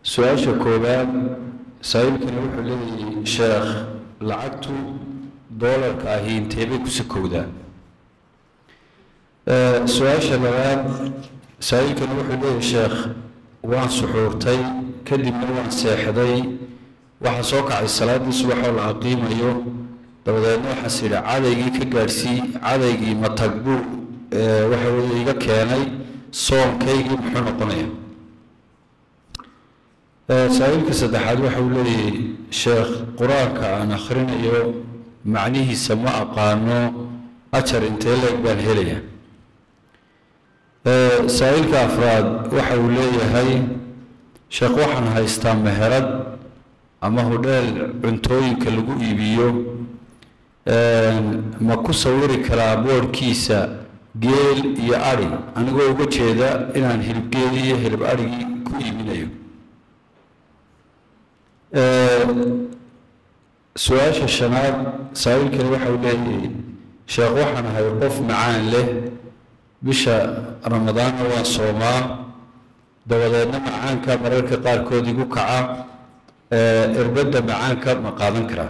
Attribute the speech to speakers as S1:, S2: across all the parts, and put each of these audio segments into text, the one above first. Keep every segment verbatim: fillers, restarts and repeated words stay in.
S1: سؤال كوبان سائل كان يقول لي شيخ لعقته دولار كاهين تبي كسكودا. أه سؤال شباب سائل كان يقول لي شيخ وان سحورتي كدي من وان ساحدي وحصوك على الصلاة الصبح والعقيم اليوم دبدنا حسيل عادي كجارسي عادي ما تقبل أه وحولي كاني صوم كيجي بحنا قنية. سائل كسدحاد وحولي شيخ قراءك عن آخرين يوم معنيه سماء قانو أشر انتلك بالهلية. سائل كأفراد وحولي هاي شيخ وحن هاي استام مهرد أما هو دال عنتوي كاللقو يبيو ما كسوري كرابور كيسا جيل يا أري أنا قول وجه ذا إن عن هلب جيل هلب أري كوي منيو. أه سؤال الشناب سائل كان وحولي شيخ وحنا هيوقف معان له بش رمضان وصوما دولنا معان كمررك قال كودي وقعة أه اربد معان كمقادن كرا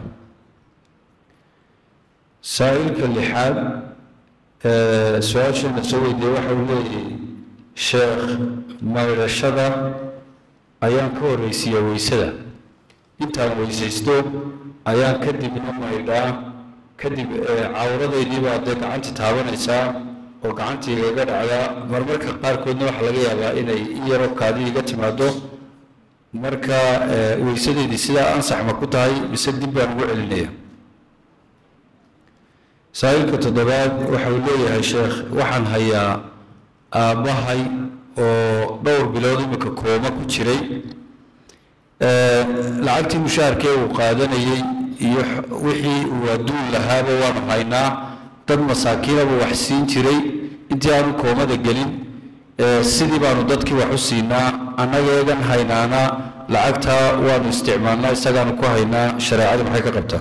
S1: سائل كل حال أه سؤال شنو نسوي دي وحولي شيخ ما الشذا أيام كوريسية ويسدا intaan weysaysto ayaan kadib maydhaa kadib cawradaydii baa dee gacanta taabanaysaa oo gacantii igaga dhacdaa marmarka qaarkoodna waxaa laga yaabaa inay iyaro kaadi iga timaado marka weysadeydii sidaa ansax ma ku tahay mise dib baan ugu celinaya. saa'ilka toddobaad waxa uu leeyahay sheekh waxaan hayaa aabbahay oo dhowr bilood imika kooma ku jiray lacagtii mushaarkee uu qaadanayay iyo wixii uu adduun lahaaba waanu haynaa dad masaakiinaba wax siin jiray intii aanu koomada gelin sidii baanu dadkii wax u siinaa annageegan haynaana lacagtaa waanu isticmaalnaa isagaanu ku haynaa shareecada maxay ka qabtaa.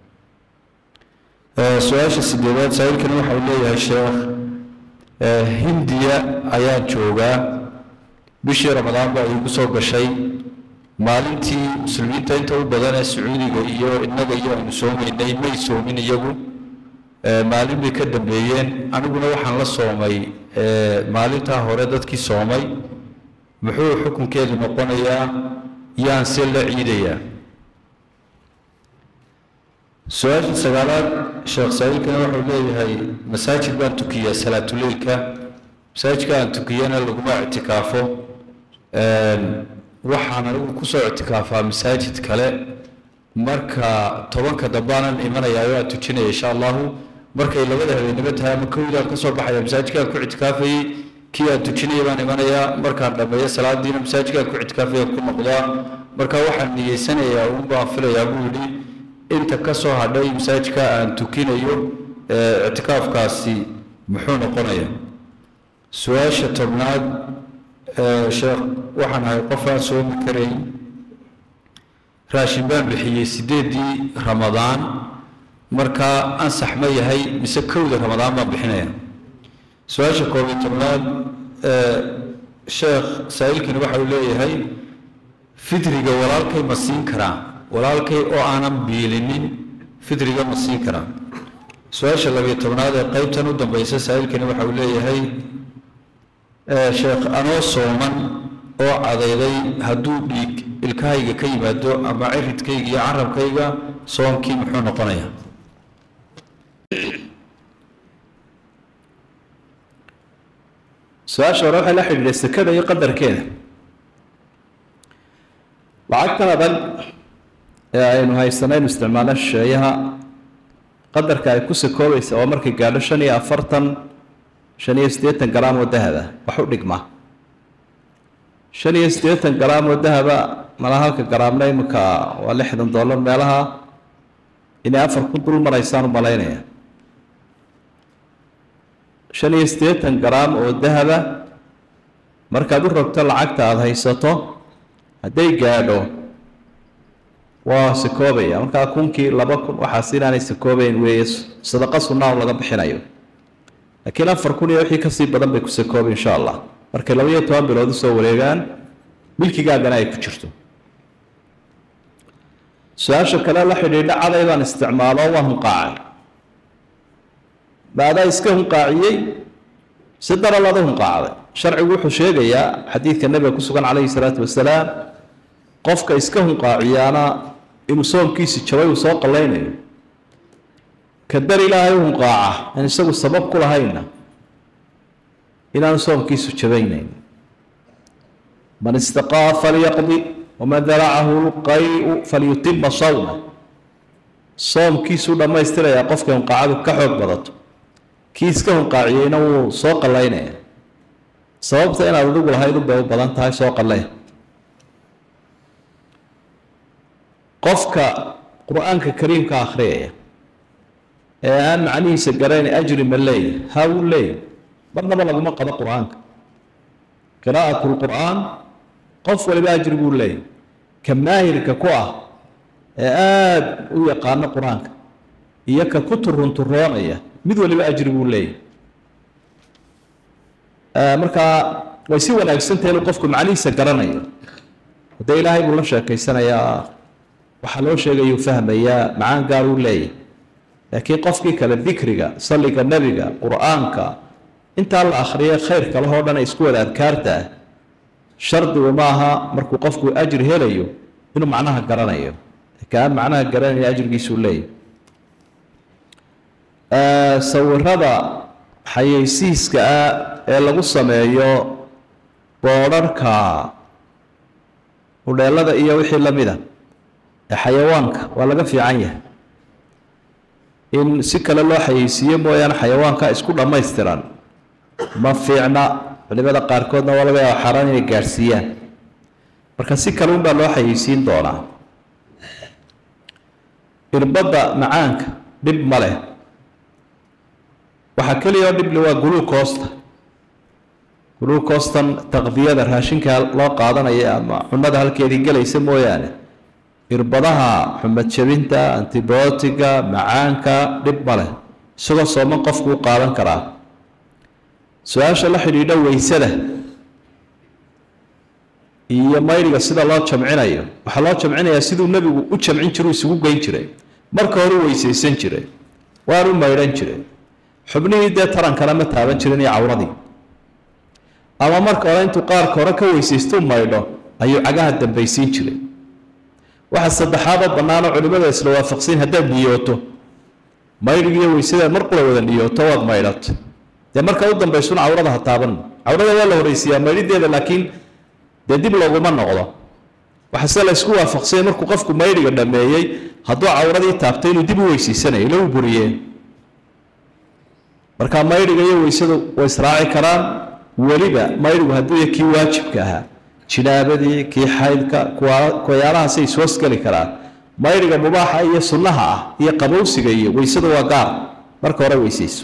S1: su-aasha sideedaad saa'ilkani waxa uu leeyahay sheekh hindiya ayaan joogaa bishii ramadaan baa iigu soo gashay maalintii muslimiinta inta u badan ee sacuudiga iyo innaga iyo aynu soomaynay may soomin iyagu maalin bay ka dambeeyeen aniguna waxaan la soomay maalintaa hore dadkii soomay muxuu xukunkeedu noqonayaa yaan se la ciidayaa. su-aasha sagaalaad sheekh saa'ilkana wuxuu leeyahay masaajid baan tukiyaa salaatuleylka masaajidka aan tukiyana laguma ictikaafo waxaan anigu ku soo ictikaafaa masaajid kale marka tobanka dambaanan imanayaa oo aan tujinaya insha allahu markay labada habeenimo tahay ama kowdaan ka soo baxaya masaajidkaan ku ictikaafayey kii aan tujinaya baan imanayaa markaan dhammeeyo salaadiina masaajidkaan ku ictikaafaya ku noqdaa marka waxaan niyeysanayaa uun baan filayaa buu yidhi inta ka soo hadhay masaajidka aan tukinayo ictikaafkaasi muxuu noqonayaa. su-aasha tobnaad sheekh waxaan ahay qof aan soomi karayn raashin baan bixiyey sideedii ramadaan markaa ansax ma yahay mise kowda ramadaan baan bixinaya. su-aasha koob iyo tobnaad sheekh saa'ilkani waxa uu leeyahay fitriga walaalkay ma siin karaa walaalkay oo aanan biilinin fitriga ma siin karaa. su-aasha labiyo tobnaad ee qaybtan u dambaysa saa'ilkani waxa uu leeyahay sheekh anoo sooman oo cadayday hadduu dhiig ilkahayga ka yimaado ama ciridkayga iyo carabkayga soonkii muxuu noqonayaa.
S2: su-aasha hore waxay la xidhiidhay sekada iyo qadarkeeda lacagtan adag ee aynu haysanaynu isticmaalna shisheeyaha qadarka ay ku sakoobaysa oo markay gaadho shan iyo afartan shan iyo siddeetan garaam oo dahaba wax u dhigma shan iyo siddeetan garaam oo dahaba malaa halka garaamna imika waa lixdan dollar meelaha inay afar ku dul maraysaan u malaynaya shan iyo siddeetan garaam oo dahaba markaad u rogto lacagta aada haysato hadday gaadho waa sakoobaya markaa kunkii laba kun waxaas inaanay sakoobayn weeye sadaqa sunnaa laga bixinayo laakiin afar kun iyo wixii kasii badan bay ku sakoobay insha allah markay laba iyo toban bilood usoo wareegaan milkigaagana ay ku jirto. su-aasha kale la xidhiidha caday baan isticmaalo waan hunqaacay baadaa iska hunqaaciyey si daralada hunqaacday sharcigu wuxuu sheegayaa xadiidka nabiga ku sugan calayhi salaatu wasalaam qofka iska hunqaaciyaana inuu soomkiisi jabay uu soo qallaynayo ka dar ilaahay u hunqaaca aan isagu sabab ku lahayna inaanu soomkiisu jabaynayn man istaqaa falyaqdi waman daracahu lqayu falyutima sawma soomkiisuu dhammaystirayaa qofka hunqaacadu ka xoog badato kii iska hunqaaciyeyna wuu soo qallaynaya sababta inaad adigu lahayd u bay u badan tahay soo qalleyn qofka qur-aanka kariimka akhriyaya ee aan macnihiisa garayn ajri ma leeyahy ha wuu leeyahy marnaba laguma qabo qur-aanka qiraa'atu lqur'aan qof waliba ajri buu leeyahy ka maahirka ku ah ee aada u yaqaano qur-aanka iyo ka ku turunturoonaya mid waliba ajri buu leeyahy markaa way si wanaagsantahay inuu qofku macnihiisa garanayo haddee ilaahay buu la sheekaysanayaa waxaa loo sheegayuu fahmayaa macaan gaar uu leeyahy laakiin qofkii kale dikriga salliga nebiga qur-aanka intaa la akhriyay khayr kalehoo dhan ay isku wada adkaarta ah shardigu maaha markuu qofku ajri helayo inuu macnaha garanayo kaan macnaha garanaya ajrigiisuu leeyahy sawirada xayeysiiska ah ee lagu sameeyo boodharka udheelada iyo wixii la mid a ee xayawaanka waa laga fiican yahay in si kale loo xayeysiiyo mooyaane xayawaanka isku dhammaystiran ma fiicna culimada qaarkoodna waa laga yaaba xaaraan inay gaadhsiiyaan marka si kale unbaa loo xayeysiin doonaa irbadda macaanka dhib ma leh waxaa keliya oo dhibli waa guluukoosta guluukoostan taqdiyada raashinka loo qaadanaya ama cunada halkeedii gelaysa mooyaane irbadaha xumad jabinta antibiotiga macaanka dhib ma leh isagoo sooman qofku u qaadan karaa su-aasha la xidhiidha weysada iyo mayriga sida loo jamcinayo waxaa loo jamcinayaa siduu nebigu u jamcin jiru isugu geyn jiray marka hore u weysaysan jiray waanu maydhan jiray xubnihii dee tarankana ma taaban jirin iyo cawradii ama marka hore intuu qaarka hore ka weysaystu maydho ayuu cagaha dambaysiin jiray waxa saddexaadoo bannaanoo culimada isla waafaqsiin haddaad niyooto mayrigiiyo weysada mar qula wada niyooto waad maydhato dee marka u dambaysuna cawrada ha taaban cawrada waa la horeysiiyaa maydhideeda laakiin dee dib looguma noqdo waxase la isku waafaqsanya markuu qofku maydhiga dhameeyey hadduu cawradii taabtay inuu dib u weysiisanayo ila u buriyeen marka maydhiga iyo weysadu way israaci karaan weliba maydhigu hadduu yahay kii waajibka ahaa jinaabadii kii xaydka kuwayaalahaasay ishoosgeli karaan maydhiga mubaaxa iyo sunnaha ah iyo qabowsiga iyo weysadu waa gaar marka hore weysayso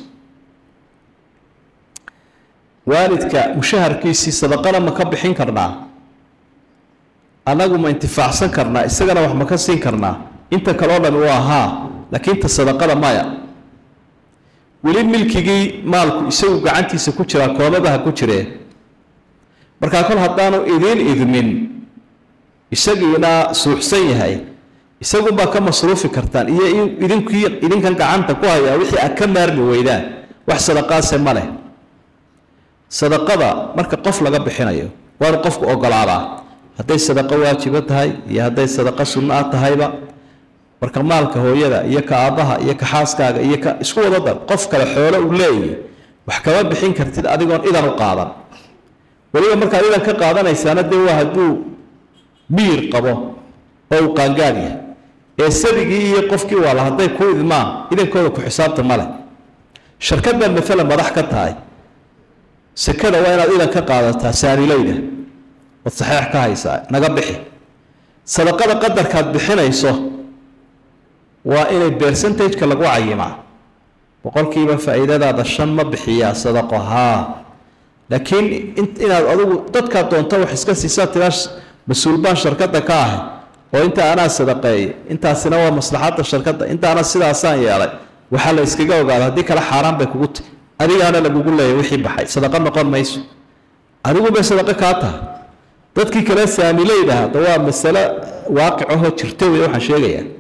S2: waalidka mushaharkiisii sadaqana ma ka bixin karnaa annagu ma intifaacsan karnaa isagana wax ma ka siin karnaa inta kaleo dhan waa haa laakiin ta sadaqada maya weli milkigii maalku isagu gacantiisa ku jiraa koobabaha ku jireen markaa kol haddaanu idiin idmin isagiina suuxsan yahay isagunbaa ka masruufi kartaan iyo idinkii idinkan gacanta ku hayaa wixii aad ka maarmi weydaan wax sadaqaase ma leh sadaqada marka qof laga bixinayo waanu qofku ogolaadaa hadday sadaqo waajiba tahay iyo hadday sadaqo sunno ah tahayba marka maalka hooyada iyo ka aabbaha iyo ka xaaskaaga iyo ka isku wada dar qof kale xoolo uu leeyahay wax kama bixin kartid adigoon idan u qaadan weliba markaad idan ka qaadanaysaana dee waa hadduu miyir qabo oo uu qaangaad yahay ee sadigii iyo qofkii waala hadday ku idmaan idankooda ku xisaabta male shirkaddan maalan madax ka tahay sekada waa inaad idan ka qaadataa saanilayda ood saxeex ka haysaa naga bixi sadaqada qadarkaad bixinayso waa inay percentage-ka lagu cayimaa boqolkiiba faa'iidadaada shan ma bixiyaa sadaqo haa laakiin inaad adigu dadkaad doonto wax iska siisaa tiraa mas-uul baan shirkadda ka ahay oo inta anaa sadaqeeyay intaasina waa maslaxadda shirkadda intaana sidaasaan yeelay waxaa la iskaga ogaada haddii kale xaaraan bay kugu tahy adigaana lagugu leeyahy wixii baxay sadaqo noqon mayso adigu bay sadaqo kaa tahay dadkii kale saamilayda hadda waa masale waaqicahoo jirta wey waxaan sheegayaa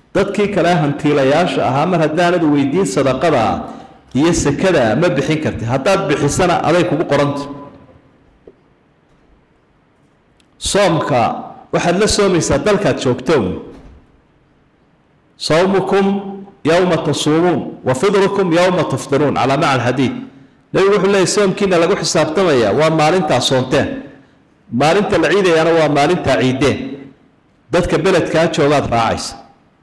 S2: dadkii kale hantiilayaasha ahaa mar haddaanad weydiin sadaqada iyo sakada ma bixin kartid haddaad bixisana aday kugu qoranta soomka waxaad la soomaysaa dalkaad joogto صومكم يوم تصومون وفطركم يوم تفطرون على معنى الحديث لو يقول الله يسوم كنا لقوا حساب تميا ومالنتا صومتين مالنتا العيد يعني ومالنتا عيدين dadka beledka joogaad raacaysa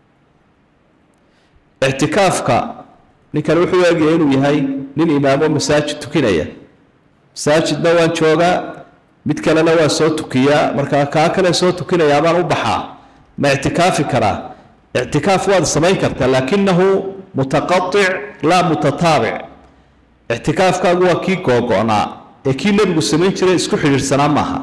S2: اعتكافka ninkan wuxuu eegay inuu yahay nin imaamo masaajid tukinaya masaajidna waan joogaa mid kalena waa soo tukiyaa marka ka kale soo tukinaya baan u baxaa ma i'tikaafi karaa اعتكاف واد سمين كرتا لكنه متقطع لا متتابع اعتكاف كاغوا كي غوغونا اكي نبغو سمين جيري اسكو خيرسنا ماها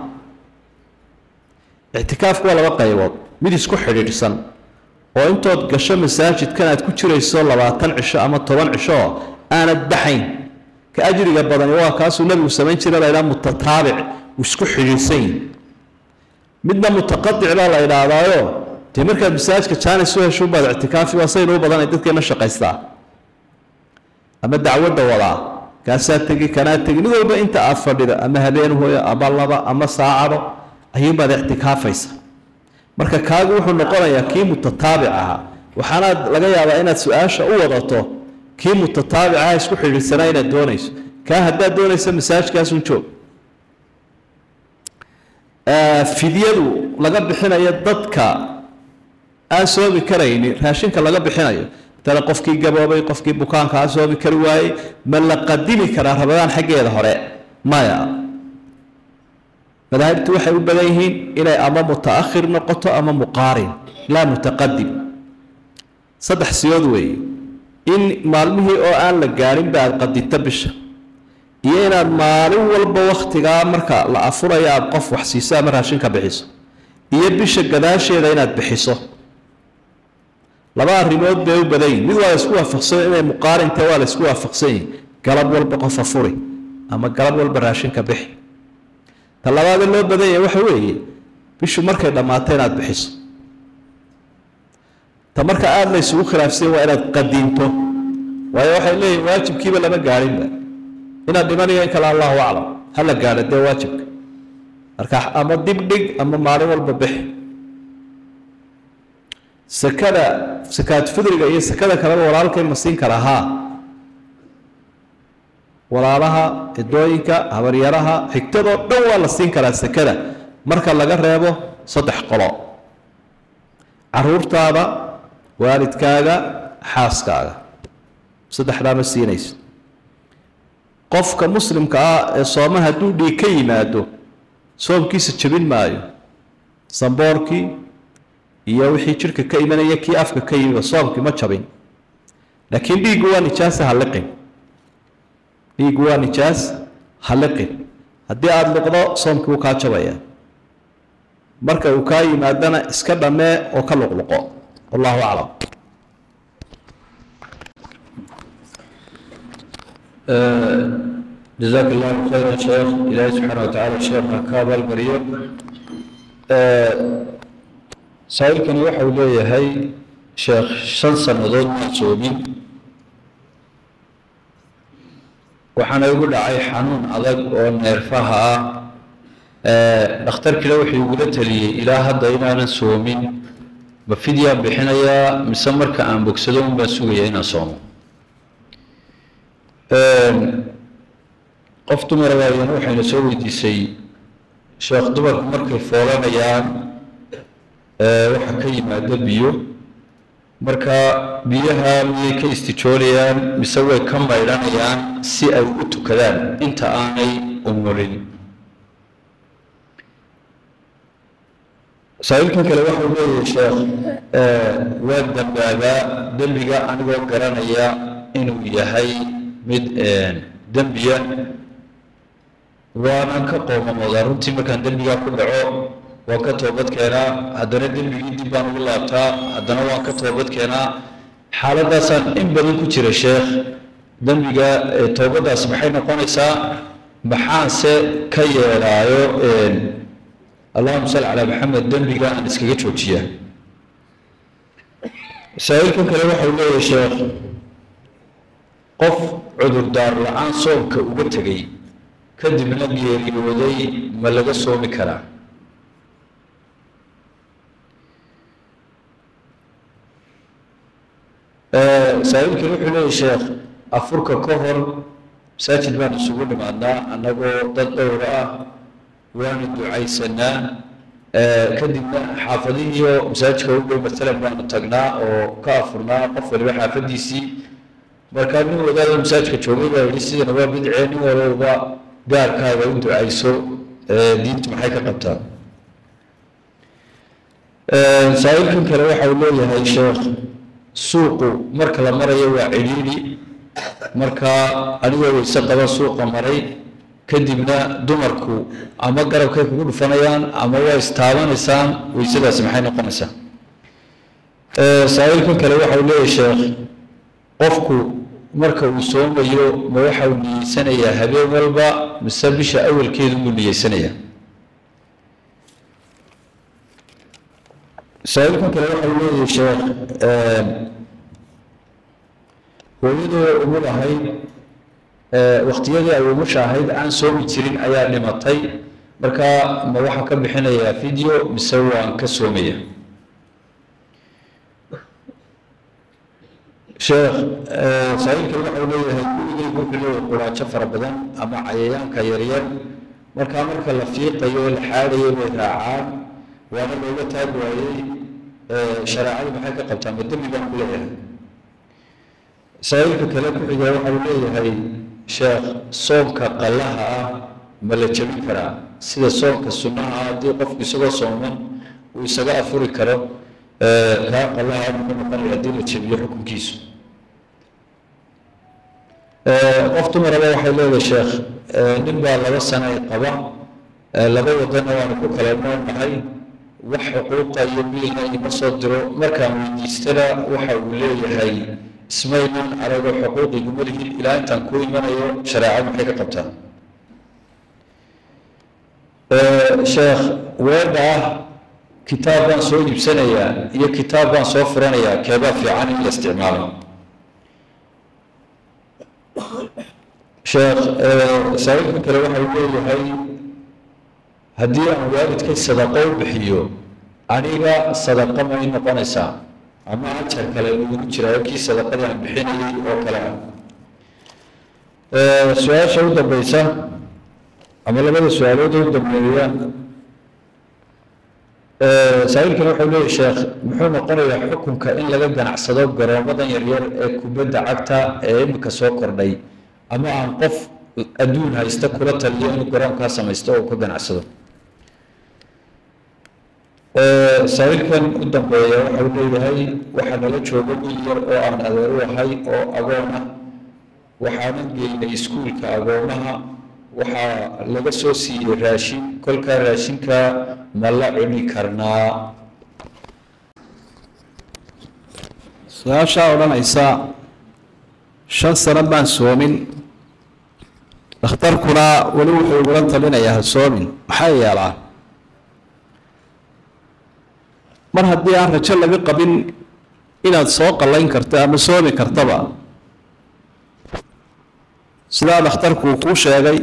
S2: اعتكاف ولا وقايود ميد اسكو خيرسن oo intood gasho masaajid kanaad ku jirayso labaatan cisho ama toban cisho aanad baxayn ka ajriga badan waa kaas uu nabigu sameyn jiray la ilaa mutataabic isku xiriirsan midna mutaqaddic la ilaadaayo تمرك المساج كان سوى شو بعد اعتكافي وصير هو بدن يدك نشق يستا أما الدعوة دولا كاسات تجي كانت تجي نقول بقى أنت أفرد أما هلين هو أبا الله أما ساعة هي بعد اعتكاف يسا مرك كاجو حن نقول يا كي متتابعها وحنا لقيا على إن سؤال شو وضعته كي متتابعها يسكح للسنين الدونيس كهدا دونيس المساج كاسون شو آه في ديالو لقب حنا يدتك aan soo bi karayni raashinka laga bixinayo tala qofkii gaboobay qofkii bukaanka aan soo bi kari waayay ma la qadimi karaa rabadaan xageeda hore maya madaahibtu waxay u badan yihiin inay ama mutaakhir noqoto ama muqaarin la mutaqaddim saddex siyood weey in maalmihii oo aan la gaarin baad qadita bisha iyo inaad maalin walba waqtiga marka la afurayo aad qof wax siisaa mar raashinka bixiso iyo bisha gadaasheeda inaad bixiso laba arrimood bay u badan mid waa isku waafaqsan inay muqaarinta waa la isku waafaqsan galab walba qof afuri ama galab walba raashinka bixi talabaad loo badan yahay waxa weeye bishu markay dhamaateen aad bixiso tamarka aad la isugu khilaafsan waa inaad qadiinto waayo waxay leeyihiin waajibkiiba lama gaarin inaad dhimanayo in kala allahu aclam hala gaaro dee waajibka marka ama dibdhig ama maalin walba bixi sakada sakaat fidriga iyo sakada kale walaalkay ma siin kara ha walaalaha idooyinka habaryaraha xigtado dhan waa la siin karaa sakada marka laga reebo saddex qolo caruurtaada waalidkaaga xaaskaaga saddexdaa ma siinayso qofka muslimka ah ee soomaha hadduu dhiig ka yimaado soomkiisa jabin maayo samboorkii iyo wixii jirka ka imanaya kii afka ka yimid soomkii ma jabin laakiin dhiigu waa nijaas haliqin dhiigu waa nijaas haliqin haddii aada liqdo soomkii wuu kaa jabaya marka uu kaa yimaadana iska dhammee oo ka luqluqo wallahu aclam
S1: جزاك الله خيرا شيخ إلهي سبحانه وتعالى الشيخ كابل مريم سائلكني waxau leeyahay sheekh shan sanadood ma soomin waxaana igu dhacay xanuun adag oo neerfaha ah ee dhakhtarkii wuxuu igu taliyay ilaa hadda inaanan soomin ma fidyaan bixinayaa mise marka aan bogsado un baan sugayaa inaan soomo qof dumar waayana waxayna soo weydiisay sheekh dumarku markay foolanayaan waxa ka yimaada biyo marka biyaha miyay ka istijoonayaan mise way ka maydhanayaan si ay u tukadaan inta aanay umurin saailkan kale waxau leeyahay sheekh waa dambaabaa dembiga anigoo garanaya inuu yahay mid dembiya waanan ka qoomamoodaa runtii markaan dembigaa ku dhaco waan ka toobad keenaa haddana dembigii dib baan ugu laabtaa haddana waan ka toobad keenaa xaaladaasaan in badan ku jira sheekh dembiga toobadaas maxay noqonaysaa maxaanse ka yeelaayo allahuma salli calaa maxamed dembiga aan iskaga joojiyaa سائلكم كلام حوله يا شيخ قف عذر دار لعان صومك وقتقي كدب نبي يودي ما لقى صومي كلا أه سائلكم حوله يا شيخ أفرك كفر ساجد ما نسوون معنا أنه ضد دورة وانا دعاي سنة كدبنا حافظيه مساجك وقل مثلا ما نتقنا وكافرنا قفل بحافظيسي مركاني وذا المساجك تشوفيه ولسي نبا بدعيني ولوبا قال كذا ودعايسو دينت محيكا قبطان سائلكم كلا حولوه يا شيخ سوق مركا لمرة يوى عينيني مركا أنيوى ويسقى سوق مري كدبنا دمركو أما قرب كيف يقول فنيان أما هو استعمال إنسان ويصير سمحين قنصة. أه سائلكم كلام حوله يا شيخ قفكو مركو وسوم ويو موحى وني سنة يا هبي والبا مسبش أول كيد وني سنة. سائلكم كلام حوله يا شيخ أه ويدو أمور هاي waqtiyadii ay ugu shaahayd aan soo jirin ayaa dhimatay marka ma waxa ka bixinaya video mise waan ka soomaya sheekh saayiinka wuxuu leeyahay kuligii wuxuu quraaco fara badan ama cayayaanka yaryar marka marka la fiiqayo la xaarayo way raacaan waana looga taag waayay sharaacadu maxay ka qabtaa madami baan ku leeyahay saayiinka kale ku xiga wuxuu leeyahay sheekh soomka qalaha ah ma la jabin karaa sida soomka sunnaha ah haddii qofku isagoo sooman uu isaga afuri karo kaa qalaha muxuu noqonaya haddii la jabiyo xukunkiisu qof dumaraba waxay leedahay sheekh nin baa laba sano ay qaba laba wadana waanu ku kala noolnahay wax xuquuqa iyo biilna ima soo diro markaan weydiistana waxa uu leeyahay اسمايلون على حقوق جمهوري إلى أن تكون من يو شرائع محيط قبتها. أه شيخ وضع كتابا سوي بسنة هي كتابا صفرانية كذا في عن الاستعمال. شيخ أه سعيد من كلام حوله هاي هدية موارد كي صدقوا بحيو عنيها صدقة ما ينقنسا. أما أشهر كلام يقول شراكي صدقة عن بحيني أو كلام. أه سؤال شو دبيسة؟ أما لما السؤال ده دبيسة أه سائل كلام حوله الشيخ محمد قرر حكم كأن لقى عن صدق جرامة يرير كوبد عكتا إم كسوكر لي أما عن قف أدون هيستكرت اللي أنا جرام كاسم يستوى كوبد عن صدق. سائل كان قدام بيا وحولي هاي وحنا لا تشوفوا ير أو عن أدروا هاي أو أقونا وحنا جينا يسكول كأقونها وح لبسوسي راشين كل كراشين كملا عني كرنا.
S2: سؤال شاورنا عيسى شخص ربان سومن اختار كنا ولو حولنا تلنا يا سومن حي الله mar haddii aan rajo laga qabin inaad soo qallayn karto ama soomi kartaba sidaa dhakhtarku uu kuu sheegay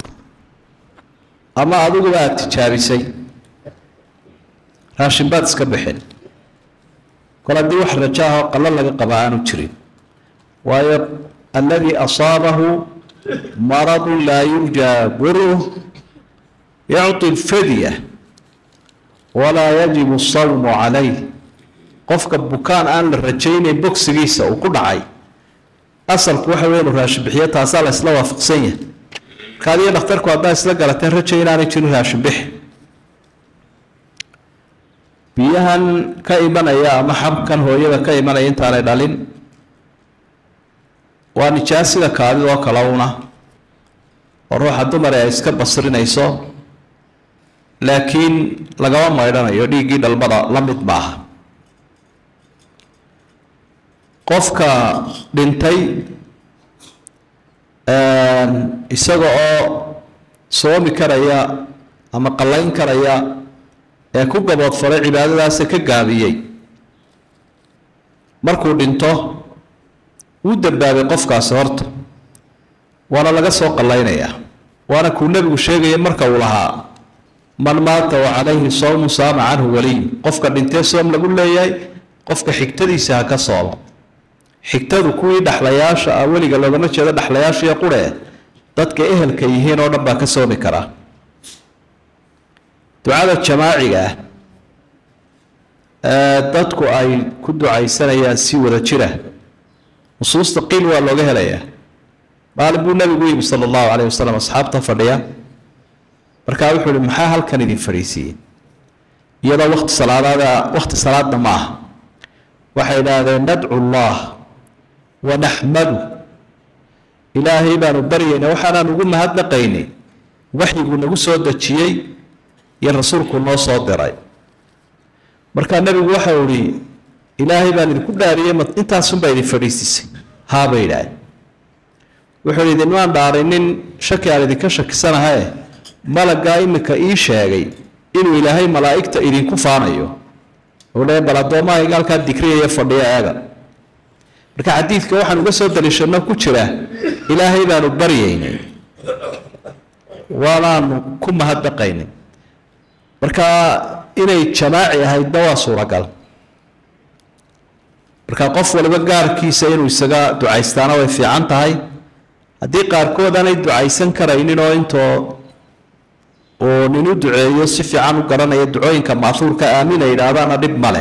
S2: ama adiguba aad tijaabisay raashin baad iska bixin kol haddii wax rajo ah oo qallo laga qaba aanu jirin waayo alladii asaabahu maradun laa yurjaa buruh yacti alfadya ولا يجب الصوم عليه قفك بكان أن الرجين بوكسيسا وكل عاي أصل كوحة وين راش بحياتها صار إسلام فقسية كان يختار كوابا إسلام قالت الرجين أنا يشيلوا راش بح بيهن كايمان يا محب كان هو يدا كايمان ينت على دالين ونجاسي لكاد وكلاونا وروح الدمر يسكب بصرين يسوع laakiin lagama maydhanayo dhiiggii dhalmada la mid maaha qofka dhintay isaga oo soomi karaya ama qallayn karaya ee ku gaboodfalay cibaadadaas ka gaabiyey markuu dhinto wuu dambaabay qofkaasi horta waana laga soo qallaynayaa waana kuu nebigu sheegaya marka uu lahaa man maata wa calayhi sawmu saama canhu waliy qofka dhintee soom lagu leeyahay qofka xigtadiisa ha ka soomo xigtadu kuwii dhaxlayaasha ah weliga loogama jeedo dhaxlayaasha iyo qurhe dadka ehelka yihiin oo dhan baa ka soomi karaa ducada jamaaciga ah dadku ay ku ducaysanayaan si wada jira nusuusta qiil waa looga helayaa maalin buu nabigu yimi sala allahu calayhi wasalam asxaabta fadhiya markaa wuxuu ihi maxaa halkan idin fadhiisiiyey iyadoo wakti salaadaada wakti salaadna ma aha waxay idhaahdeen nadcu allah wanaxmadu ilaahay baanu baryayna waxaanaan ugu mahadnaqaynay waxyiguu nagu soo dejiyey iyo rasuulku noo soo diray markaa nebigu waxau ihi ilaahay baan idinku dhaariyey intaasunbaa idin fadhiisisay haabay idhaaheen wuxuu ihi idinmaan dhaarinin shaki aan idinka shakisanahae malaggaa iminka ii sheegay inuu ilaahay malaa'igta idinku faanayo uu leeyahay bal addoommahayga halkaa dikriyaya fadhiya eega marka xadiidka waxaan uga soo daliishano ku jira ilaahay baanu baryaynay waanaanu ku mahadnaqaynay marka inay jamaaci ahaydna waa suuragal marka qof waliba gaarkiisa inuu isaga ducaystaana way fiican tahay haddii qaarkood aanay ducaysan karaynin oo intoo uu nin u duceeyo si fiican u garanaya ducooyinka maahuurka aamin ay yidhaahdaana dhib ma leh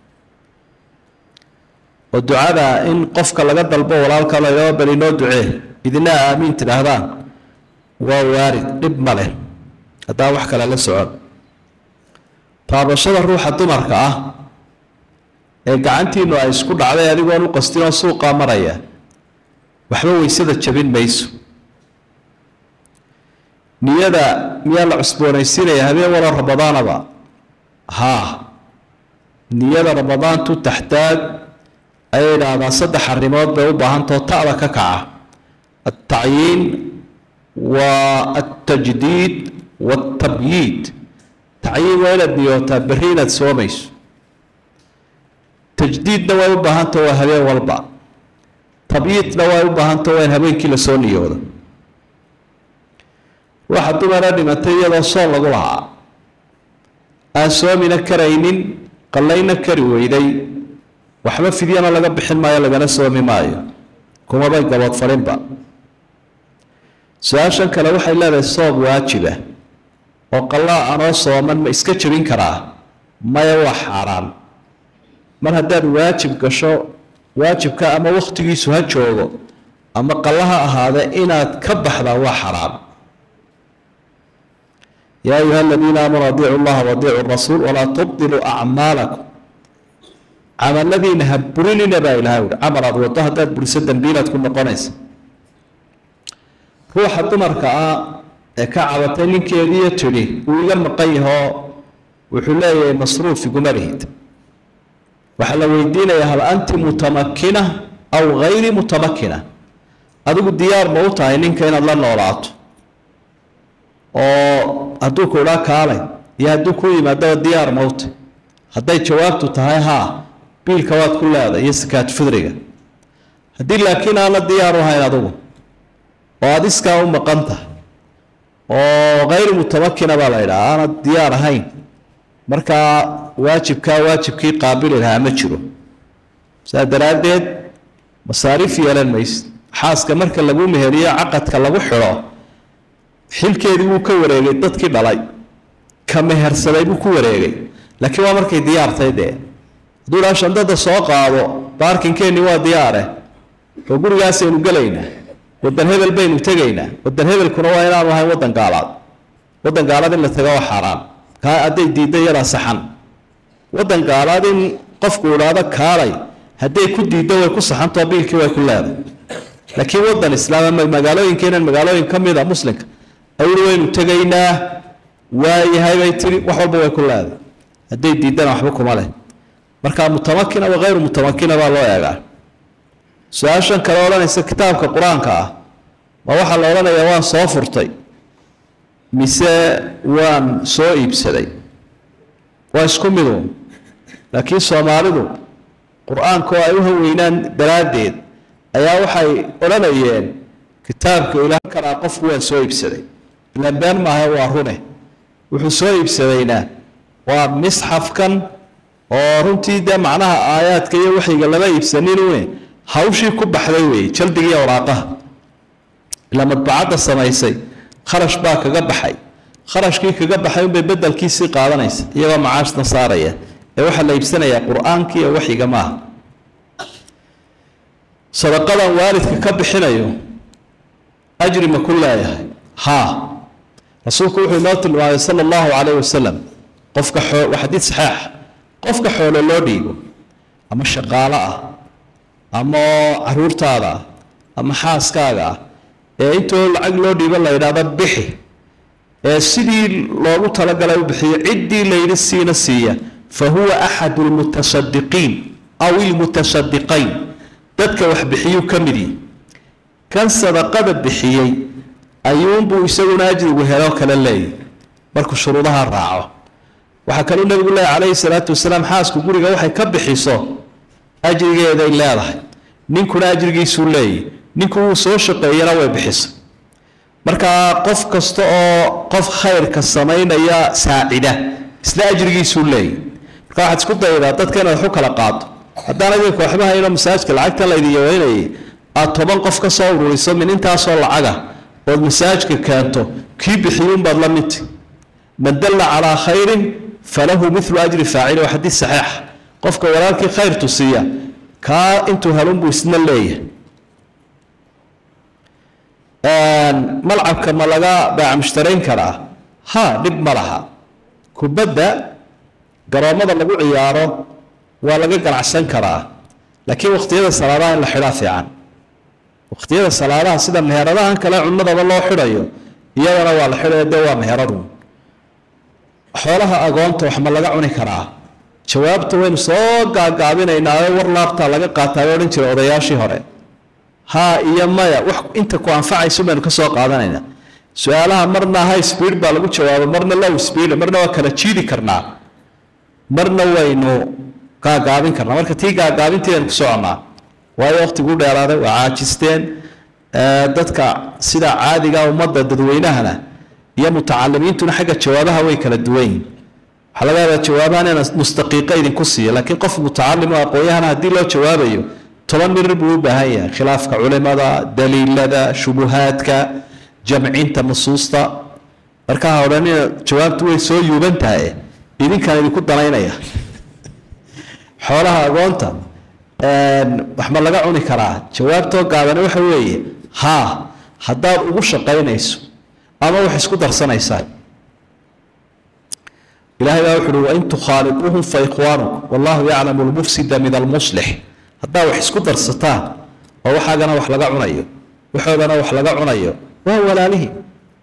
S2: oo ducada in qofka laga dalbo walaalka la yidhahdo bal inoo ducee idina aamiin tidhaahdaan waa waarid dhib ma leh haddaan wax kale la socon taabashada ruuxa dumarka ah ee gacantiinu ay isku dhacday adigoon u qastin oo suuqaa maraya waxba weysada jabin mayso niyada miyaa la cusboonaysiinaya habeen wala ramadaanaba haa niyada ramadaantu taxtaag ayay idhaahdaan saddex arrimood bay u baahantao ta'da ka kaca altacyiin wa altajdiid waaltabyiid tacyiin waa inaad niyootaa berri inaad soomayso tajdiidna way u baahantao waa habeen walba tabyiidna way u baahantao waa in habeenkii lasoo niyoodo waxa dumara dhimatay iyadoo soon lagu lahaa aan soomina karaynin qallayna kari weyday waxba fidyana laga bixin maayo lagana soomi maayo kumabay gabadfarinba su-aashan kale waxay leedahay soom waajiba oo qallaa anoo sooman ma iska jebin karaa maya waa xaaraan mar haddaad waajib gasho waajibka ama wakhtigiisu ha joogo ama qallaha ahaade inaad ka baxdaa waa xaraam يا أيها الذين آمنوا أطيعوا الله وأطيعوا الرسول ولا تبطلوا أعمالكم عمل الذين هبرني نبا إلى هؤلاء عمل أبو الطه داد برسدا بينا تكون قنيس روح الدمر كا كعبتين كيدية تلي ويلم قيها وحلاي مصروف في قمرهد وحلا ويدينا يا هل أنت متمكنة أو غير متمكنة هذا الديار موتى إن كان الله نوراته oo hadduu ku idhaa kaalay iyo hadduu ku yimaado diyaar mawta hadday jawaabtu tahay haa biilka waad ku leedahay iyo sakaat fidriga haddii laakiin aana diyaar u hayn adugu oo aad iskaa u maqan tahay oo hayr mutamakina baa la yidhaha aana diyaar ahayn markaa waajibkaa waajibkii qaabili lahaa ma jiro saa daraaddeed masaariif yeelan maysid xaaska marka lagu meheriyo caqadka lagu xidho xilkeedii wuu ka wareegay dadkii dhalay ka mehersaday buu ku wareegay laakiin waa markay diyaartay dee hadduu dhaa shandada soo qaado baarkinkeenni waa diyaare oo gurigaasaynu gelaynaa waddan hebel baynu tegaynaa waddan hebelkuna waa inaanu ahayn waddan gaalaad waddan gaalaad in la tago waa xaaraan kaa hadday diidda iyadaa saxan waddan gaalaad in qofku idhaahdo kaalay hadday ku diiddo way ku saxantoo biilkii way ku leeday laakiin waddan islaam magaalooyinkeenan magaalooyin ka mida muslimka awli waynu tegaynaa waayahay bay tiri wax walba way ku leeday hadday diiddana waxba kuma leh markaa mutamakina wa hayru mutamakina baa loo eegaa su-aashan kale odhanaysa kitaabka qur-aanka ah ma waxaa la odhanayaa waan soo furtay mise waan soo iibsaday waa isku midu laakiin soomaalidu قرآن كوا أيها وينان درادين أيها وحي أولانيين كتابك إلى كرا قفوا سويب سدي لبان ما هو هنا وحسويب سدينا ومصحف كان ورنتي ده معناها آيات كي وحي قال لا يبسنين وين هاوشي كوب حلوي جلدي وراقه لما بعد السمايسي خرج باك قبحي خرج كيك قبحي وبيبدل كيسي قادنيس يبقى معاش نصاريه waxa la iibsanaya quraanka iyo waxiga ma sadaqada waalidka ka bixinayo ajri ma kullaya ha rasuulku wuxuu noo tilmaamay sallallahu alayhi wasallam qofka xoo hadith sahih qofka xoolo loo dhiibo ama shaqaale ah ama caruurtaada ama xaaskaaga ee intoo lacag loo dhiibo la yiraahdo bixi ee sidii loogu talagalay u bixiyo cidii la yiri siina siiya فهو أحد المتصدقين أو المتصدقين ذاتك وحبحيو كمري كان صدقة بحيي أيوم بو يسوون أجر وهلاك للي بركو شروطها الراعة وحكالوا النبي الله عليه الصلاة والسلام حاسك وقولي وحي كبحيصو أجر جيدا إلا الله نينكو أجر جيسو لي نينكو سوشق ينوي بحيص مركا قف كستو قف خير كالسمين يا ساعدة إسلا أجر جيسو لي واحد اسكو دايدا dadkan wuxuu kala qaado hadana way kooxbaha ina masaajidka lacagta la idiyo weynay aad toban qof ka soo ururiso min intaas oo lacaga oo masaajidka kaanto kii bixiyun bad la mid man dalla ala khayrin falahu mithlu ajri fa'il wa hadith sahih qofka walaalkii khayr tusiya ka intuu halun buu isna leeyahay aan malcabka ma laga baac mushtarayn karaa ha dib malaha kubada garoomada lagu ciyaaro waa laga ganacsan karaa laakiin waqtiyada salaadaha in la xidhaa fiican waqtiyada salaadaha sida meheradahan kale cunnadaba loo xidhayo iyadana waa la xidhaya dee waa meheradu xoolaha agoonta wax ma laga cuni karaa jawaabta waynu soo gaagaabinaynaa war laabta laga qaataa oo dhan jiray odayaashii hore ha iyo maya wax inta ku anfacayso baynu ka soo qaadanaynaa su'aalaha marna high speed baa lagu jawaabo marna low speed marna waa kala jiidi karnaa marna waynu gaagaabin karnaa marka tii gaagaabinteedan ku soconaa waayo waqtigu dheeraaday waa caajisteen dadka sida caadiga ummadda dadweynahana iyo mutacalimiintuna xagga jawaabaha way kala duwan waxa laga yaabaa jawaabahana mustaqiiqa idinku siiya laakiin qof mutacalim oo aqoonyahana haddii loo jawaabayo toban mirir buu u baahan yahay khilaafka culimada daliilada shubuhaadka jamcinta nusuusta marka hawdhanina jawaabtu way soo yuuban tahay idinkaan idinku danaynaya xoolaha agoonta wax ma laga cuni karaa jawaabtoo gaabana waxa weeye haa haddaad ugu shaqaynayso ama wax isku darsanaysaa ilaahay baa wuxuu wa in tukhaaliquhum fa ikhwaanukum wallahu yaclamu almufsida min almuslix haddaa wax isku darsataan oo waxaagana wax laga cunayo waxoodana wax laga cunayo waa walaalihii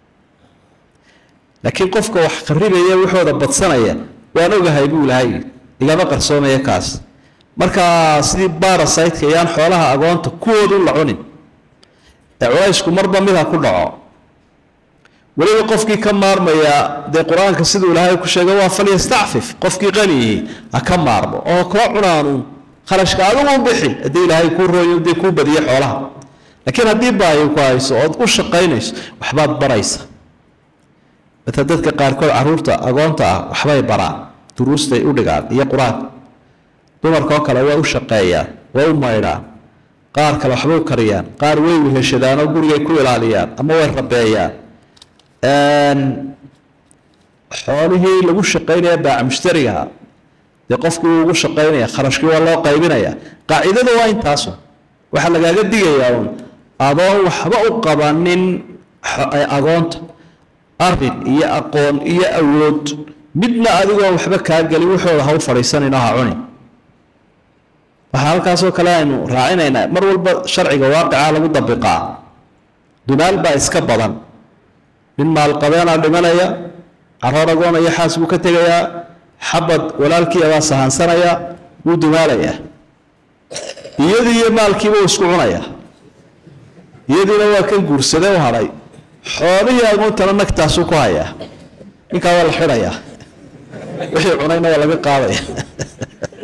S2: laakiin qofka wax qarribaya wuxuuda badsanaya waan ogahay buu ilaahay igama qarsoomaya kaas marka sidii parasite yaan xoolaha agoonta kuwoodu la cunin ee culaysku marba mid ku dhaco waliba qofkii ka maarmaya de quraanka sidoo ilaahay ku sheegay waa fal yastafif qofkii qani aka maarmo oo ka cunaanu kharashka adigu bixi hadii ilaahay ku rooyo de ku badiyo xoolaha laakiin hadii baayo ku hayso oo u shaqaynayso waxbaad baraysa dadka qaarkood caruurta agoonta ah waxbay baraan duruustay u dhigaan iyo quraan dumarka kale waa u shaqeeyaan waa u maydhaan qaar kale waxba u kariyaan qaar way weheshadaan oo guriga ku ilaaliyaan ama way rabeeyaan een xoolihii lagu shaqeynaya baa mushtariga de qofkii ugu shaqeynaya kharashkii waa loo qaybinaya qaacidadu waa intaas waxa lagaaga digayaa adoon waxba u qabanin agoonta arrin iyo aqoon iyo awood midna adigoo waxba ka galin wuxuu ha u fariisanayna ha cuni waxa halkaas oo kale aynu raacinayna mar walba sharciga waaqica lagu dabiqaa dunaal baa iska badan min maal qabeena dhimanaya caroor agoona iyo xaas buu ka tegayaa xabad walaalkii ayaa sahansanaya wuu dumaalaya iyadii iyo maalkiiba isku cunaya iyadiina waa kan guursaday oo haray xoolihii agoontana nagtaasu ku haya ninka waa la xidhaya wixii cunayna waa laga qaadaya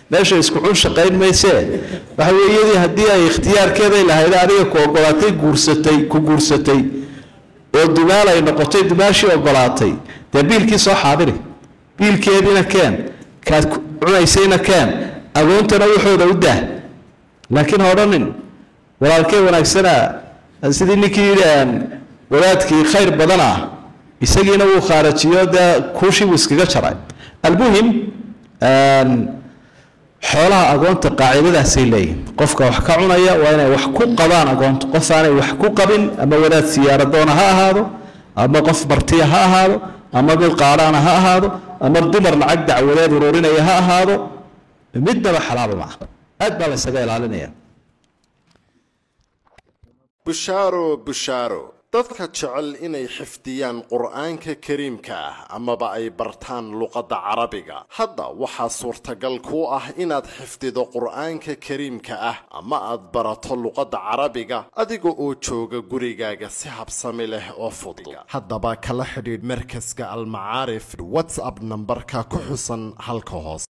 S2: meesha isku cun shaqayn maysee waxa weeyadii haddii ay ikhtiyaarkeeday lahayd adiga ku ogolaatay guursatay ku guursatay oo dumaal ay noqotay dumaashii ogolaatay dee biilkii soo xaadiri biilkeediina keen kaad cunaysayna keen agoontana waxooda u dah laakiin ha odhanin walaalkee wanaagsanaa sidii ninkii yidhi wadaadkii khayr badan ah isagiina wuu khaarajiyo dee kuushii wuu iskaga jaray almuhim xoolaha agoonta qaacidadaasay leeyihin qofka wax ka cunaya waa inay wax ku qabaan agoonta qof aanay wax ku qabin ama wadaad siyaaradoona ha ahaado ama qof martiya ha ahaado ama mid qaadhaana ha ahaado ama dumar lacag dacwadeed ururinaya ha ahaado midnaba xalaal ma aha aad baa la isaga ilaalinaya
S3: bushaaro bushaaro dadka jecel inay xifdiyaan qur'aanka kariimka ah amaba ay bartaan luqadda carabiga hadda waxaa suurtagal ku ah inaad xifdido qur'aanka kariimka ah ama aad barato luqadda carabiga adiga oo jooga gurigaaga si habsami leh oo fudud haddaba kala xidhiidh markaska almacaarif whatsapp nambarka ku xusan halka hoose